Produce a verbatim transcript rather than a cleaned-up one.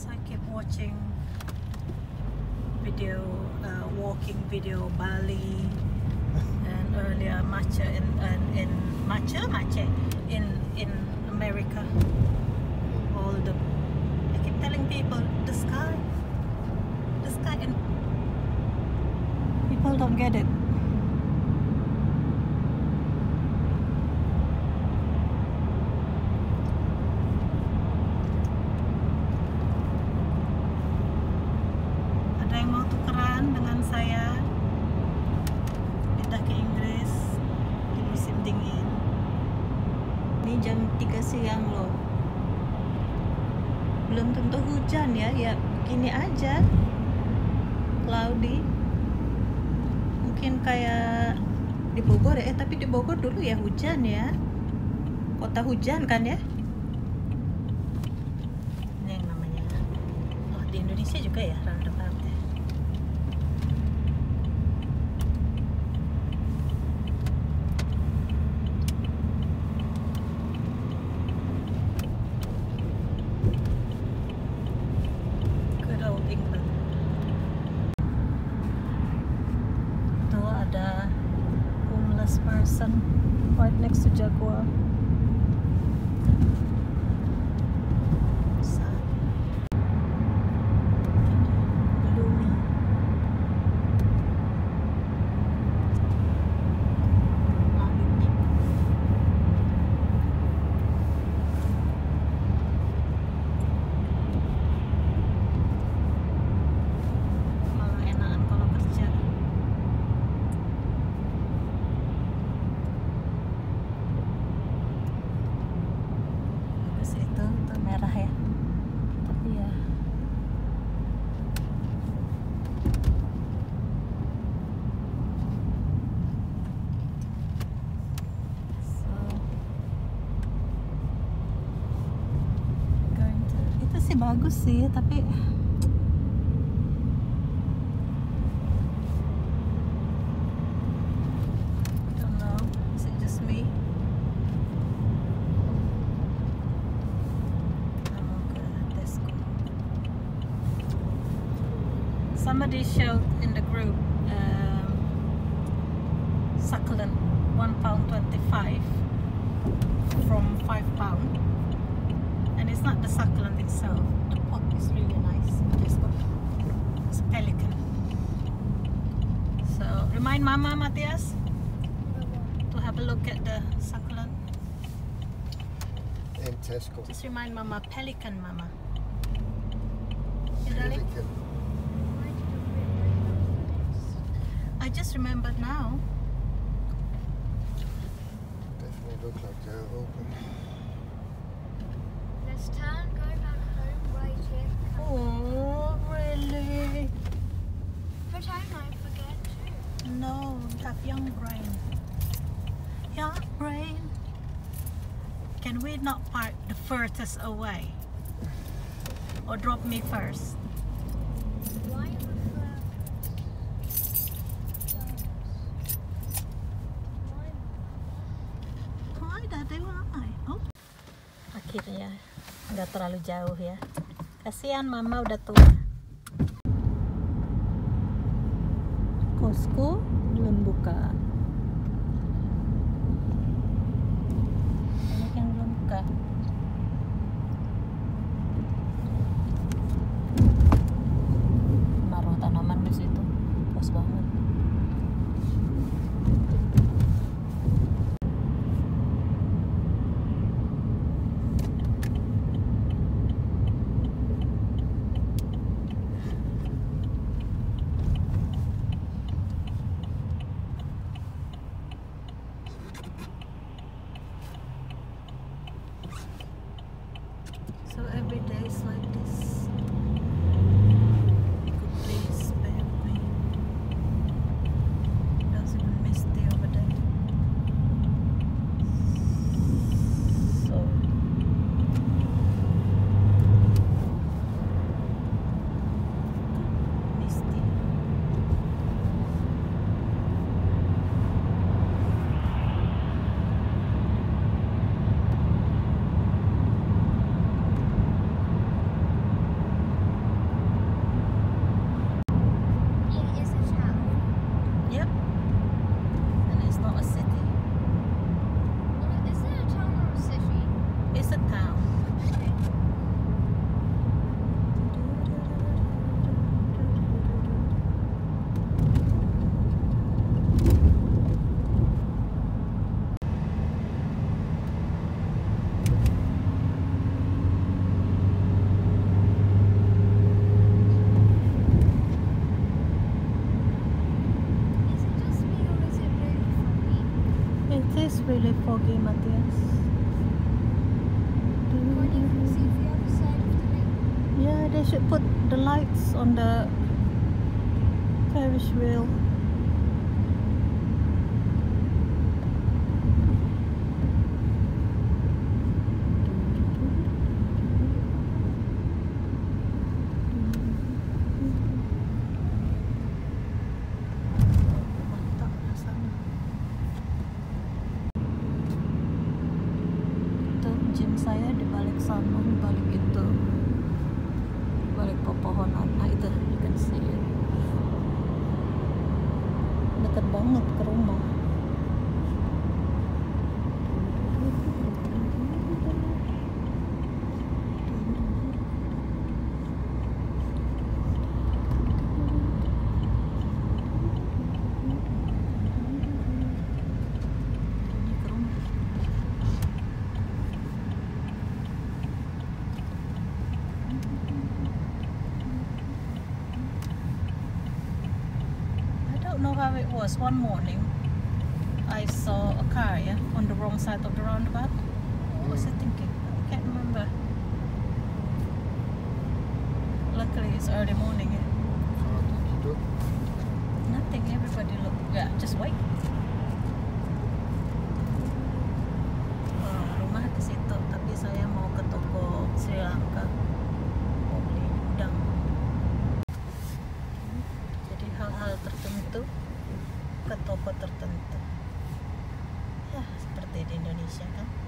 because I keep watching video, uh, walking video Bali, and earlier matcha in in, in matcha matcha in in America. All the I keep telling people the sky, the sky, and people don't get it. Saya pindah ke Inggris di musim dingin. Ini jam tiga siang loh, belum tentu hujan ya, ya begini aja, cloudy. Mungkin kayak di Bogor ya, eh tapi di Bogor dulu ya hujan ya, kota hujan kan ya. Ini yang namanya, oh di Indonesia juga ya roundabout ya. Person right next to Jaguar. Bagus sih, tapi I don't know, is it just me? Oh, okay, Tesco. Somebody showed in the group um, succulent one pound twenty-five from five pound. And it's not the succulent itself. The pot is really nice. It's a pelican. So remind Mama, Matthias, to have a look at the succulent. In Tesco. Just remind Mama, pelican, Mama. Yeah, darling? Pelican. I just remembered now. Definitely look like they're open. Let's turn, go back home, right here. Oh, really? But I might forget too. No, you have young brain. Young brain. Can we not park the furthest away? Or drop me first? Why am I Why, Daddy? Why? Oh. Akhirnya nggak terlalu jauh ya. Kasihan Mama udah tua. Costco belum buka. Banyak yang belum buka. Naruh tanaman di situ, pas banget. So every day is like this. You could please spare me. Doesn't even misty over there. So misty. really foggy, Matthias. Can't even see the other side of the lake. Yeah, they should put the lights on the Ferris wheel. Mantap rasanya. Itu gym saya di balik sana, di balik itu, balik pepohonan. Nah itu, you can see it. Dekat banget ke rumah. Ini ke rumah. I don't know how it was. One morning, I saw a car, yeah, on the wrong side of the roundabout. What was I thinking? I can't remember. Luckily, it's early morning. Yeah. What did you do? Nothing. Everybody look. Yeah, just wait. Oh, rumah di situ, tapi saya mau ke toko Sri Lanka. Mau beli udang. Jadi hal-hal tertentu ke toko tertentu. Ya, seperti di Indonesia kan.